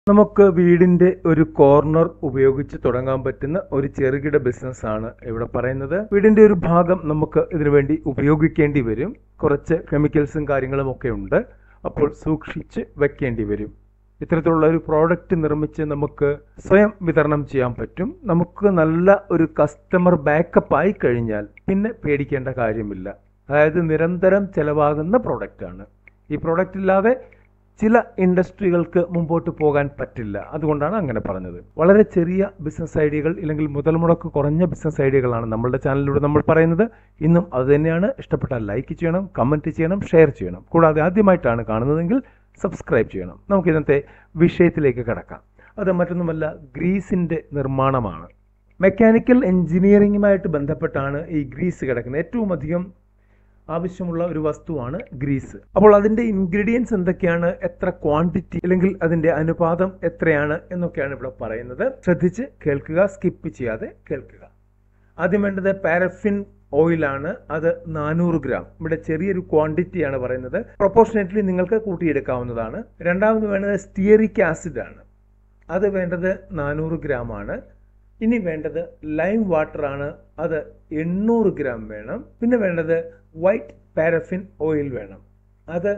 നമുക്ക് വീടിന്റെ ഒരു കോർണർ ഉപയോഗിച്ച് തുടങ്ങാൻ പറ്റുന്ന ഒരു ചെറുകിട ബിസിനസ് ആണ് ഇവിടെ പറയുന്നത്. വീടിന്റെ ഒരു ഭാഗം നമുക്ക് ഇതിനുവേണ്ടി ഉപയോഗിക്കേണ്ടി വരും. കുറച്ച് കെമിക്കൽസും കാര്യങ്ങളും ഒക്കെ ഉണ്ട്. അപ്പോൾ സൂക്ഷിച്ച് വെക്കേണ്ടി വരും. ഇത്തരത്തിലുള്ള ഒരു പ്രോഡക്റ്റ് നിർമ്മിച്ച് നമുക്ക് സ്വയം വിതരണം ചെയ്യാൻ പറ്റും. നമുക്ക് നല്ല ഒരു കസ്റ്റമർ ബാക്കപ്പ് ആയി കഴിഞ്ഞാൽ പിന്നെ പേടിക്കേണ്ട കാര്യമില്ല. അതായത് നിരന്തരം ചെലവാകുന്ന പ്രോഡക്റ്റാണ്. ഈ പ്രോഡക്റ്റ് ഇല്ലാതെ ചില ഇൻഡസ്ട്രികൾക്ക് മുമ്പോട്ട് പോകാൻ പറ്റില്ല. അതുകൊണ്ടാണ് അങ്ങനെ പറഞ്ഞത്. വളരെ ചെറിയ ബിസിനസ് ഐഡിയകൾ ഇല്ലെങ്കിൽ മുതൽ മുടക്ക് കുറഞ്ഞ ബിസിനസ് ഐഡിയകളാണ് നമ്മളുടെ ചാനലിലൂടെ നമ്മൾ പറയുന്നത്. ഇന്നും അതുതന്നെയാണ്. ഇഷ്ടപ്പെട്ടാൽ ലൈക്ക് ചെയ്യണം, കമൻറ്റ് ചെയ്യണം, ഷെയർ ചെയ്യണം. കൂടാതെ ആദ്യമായിട്ടാണ് കാണുന്നതെങ്കിൽ സബ്സ്ക്രൈബ് ചെയ്യണം. നമുക്ക് ഇന്നത്തെ വിഷയത്തിലേക്ക് കടക്കാം. അത് മറ്റൊന്നുമല്ല, ഗ്രീസിൻ്റെ നിർമ്മാണമാണ്. മെക്കാനിക്കൽ എഞ്ചിനീയറിംഗുമായിട്ട് ബന്ധപ്പെട്ടാണ് ഈ ഗ്രീസ് കിടക്കുന്നത്. ഏറ്റവും അധികം ആവശ്യമുള്ള ഒരു വസ്തുവാണ് ഗ്രീസ്. അപ്പോൾ അതിൻ്റെ ഇൻഗ്രീഡിയൻസ് എന്തൊക്കെയാണ്, എത്ര ക്വാണ്ടിറ്റി അല്ലെങ്കിൽ അതിൻ്റെ അനുപാതം എത്രയാണ് എന്നൊക്കെയാണ് ഇവിടെ പറയുന്നത്. ശ്രദ്ധിച്ച് കേൾക്കുക, സ്കിപ്പ് ചെയ്യാതെ കേൾക്കുക. ആദ്യം വേണ്ടത് പാരഫിൻ ഓയിലാണ്. അത് 400 ഗ്രാം. ഇവിടെ ചെറിയൊരു ക്വാണ്ടിറ്റിയാണ് പറയുന്നത്. പ്രൊപ്പോർഷനേറ്റ്ലി നിങ്ങൾക്ക് കൂട്ടിയെടുക്കാവുന്നതാണ്. രണ്ടാമത് വേണ്ടത് സ്റ്റിയറിക് ആസിഡ് ആണ്. അത് വേണ്ടത് 400 ഗ്രാം ആണ്. ഇനി വേണ്ടത് ലൈം വാട്ടർ ആണ്. അത് 800 ഗ്രാം വേണം. പിന്നെ വേണ്ടത് വൈറ്റ് പാരഫിൻ ഓയിൽ വേണം. അത്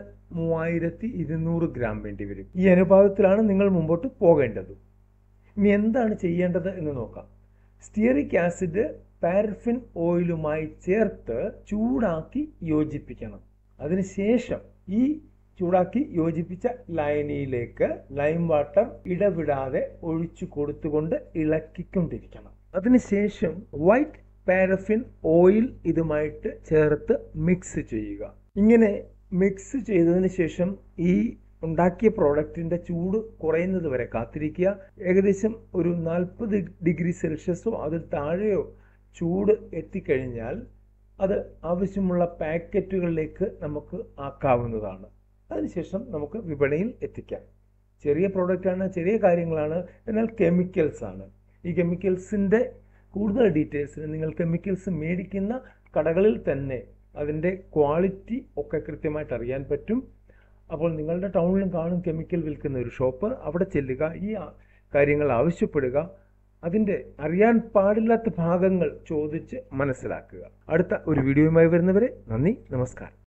3200 ഗ്രാം വേണ്ടി വരും. ഈ അനുപാതത്തിലാണ് നിങ്ങൾ മുമ്പോട്ട് പോകേണ്ടത്. ഇനി എന്താണ് ചെയ്യേണ്ടത് എന്ന് നോക്കാം. സ്റ്റിയറിക് ആസിഡ് പാരഫിൻ ഓയിലുമായി ചേർത്ത് ചൂടാക്കി യോജിപ്പിക്കണം. അതിനുശേഷം ഈ ചൂടാക്കി യോജിപ്പിച്ച ലൈനിയിലേക്ക് ലൈം വാട്ടർ ഇടവിടാതെ ഒഴിച്ചു കൊടുത്തുകൊണ്ട് ഇളക്കിക്കൊണ്ടിരിക്കണം. അതിനുശേഷം വൈറ്റ് പാരഫിൻ ഓയിൽ ഇതുമായിട്ട് ചേർത്ത് മിക്സ് ചെയ്യുക. ഇങ്ങനെ മിക്സ് ചെയ്തതിന് ശേഷം ഈ ഉണ്ടാക്കിയ പ്രോഡക്റ്റിന്റെ ചൂട് കുറയുന്നത് വരെ കാത്തിരിക്കുക. ഏകദേശം ഒരു 40 ഡിഗ്രി സെൽഷ്യസോ അതിൽ താഴെയോ ചൂട് എത്തിക്കഴിഞ്ഞാൽ അത് ആവശ്യമുള്ള പാക്കറ്റുകളിലേക്ക് നമുക്ക് ആക്കാവുന്നതാണ്. അതിനുശേഷം നമുക്ക് വിപണിയിൽ എത്തിക്കാം. ചെറിയ പ്രോഡക്റ്റാണ്, ചെറിയ കാര്യങ്ങളാണ്, എന്നാൽ കെമിക്കൽസ് ആണ്. ഈ കെമിക്കൽസിൻ്റെ കൂടുതൽ ഡീറ്റെയിൽസിന് നിങ്ങൾ കെമിക്കൽസ് മേടിക്കുന്ന കടകളിൽ തന്നെ അതിൻ്റെ ക്വാളിറ്റി ഒക്കെ കൃത്യമായിട്ട് അറിയാൻ പറ്റും. അപ്പോൾ നിങ്ങളുടെ ടൗണിലും കാണും കെമിക്കൽ വിൽക്കുന്ന ഒരു ഷോപ്പ്. അവിടെ ചെല്ലുക, ഈ കാര്യങ്ങൾ ആവശ്യപ്പെടുക. അതിൻ്റെ അറിയാൻ പാടില്ലാത്ത ഭാഗങ്ങൾ ചോദിച്ച് മനസ്സിലാക്കുക. അടുത്ത ഒരു വീഡിയോയുമായി വരുന്നവരെ നന്ദി, നമസ്കാരം.